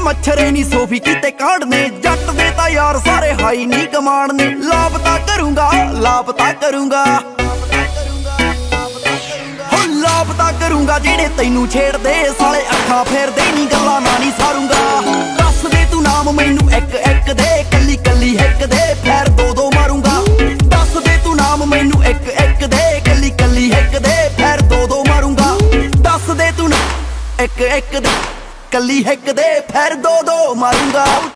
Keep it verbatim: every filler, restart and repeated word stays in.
मच्छरे नी Sophie किते कांडने जट दे ता यार सारे हाई नी कमांडने लापता करूंगा लापता करूंगा हो लापता करूंगा जेड़े तैनू छेड़ दे साले अखा फेर दे नी गल्ला ना नी सारूंगा दस दे तू नाम मैनू एक एक दे कली कली हिक दे फिर दो दो मारूंगा दस दे तू नाम मैनू एक एक दे कली कली हिक दे फिर दो दो मारूंगा दस दे तू एक एक दे कली हिक दे फिर दो दो मारूंगा।